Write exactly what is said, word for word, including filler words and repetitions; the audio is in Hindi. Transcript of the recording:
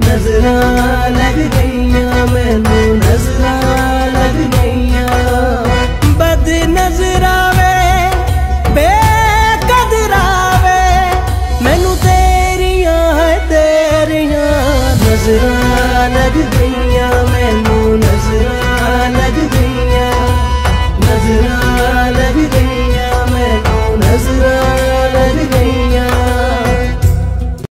नजरां लग गईयां, मैनू नजरां लग गईयां। बद नजरावे बेकदरावे, मैनू तेरियां है तेरियां नजरां